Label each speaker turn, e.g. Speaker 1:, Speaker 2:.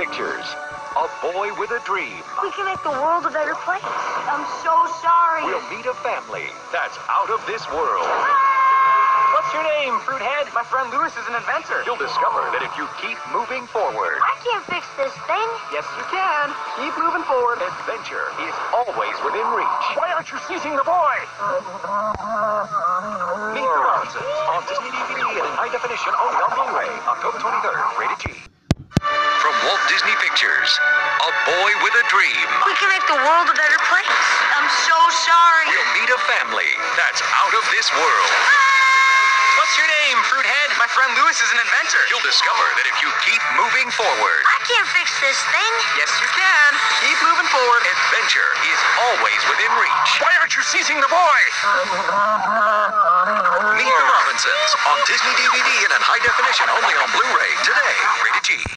Speaker 1: Pictures. A Boy with a Dream.
Speaker 2: We can make the world a better place. I'm so sorry.
Speaker 1: We'll meet a family that's out of this world.
Speaker 3: What's your name, Fruithead? My friend Lewis is an inventor.
Speaker 1: You'll discover that if you keep moving forward,
Speaker 2: I can't fix this thing.
Speaker 3: Yes, you can. Keep moving forward.
Speaker 1: adventure is always within reach.
Speaker 3: Why aren't you seizing the boy?
Speaker 1: Meet the Robinsons on Disney DVD and in high definition only on Blu-ray, October 23rd, rated G. From Walt Disney Pictures, A Boy with a Dream.
Speaker 2: We can make the world a better place. I'm so sorry.
Speaker 1: We'll meet a family that's out of this world.
Speaker 3: What's your name, Fruithead? My friend Lewis is an inventor.
Speaker 1: You'll discover that if you keep moving forward,
Speaker 2: I can't fix this thing.
Speaker 3: Yes, you can. Keep moving forward.
Speaker 1: adventure is always within reach.
Speaker 3: Why aren't you seizing the boy?
Speaker 1: Meet the Robinsons on Disney DVD and in high definition only on Blu-ray.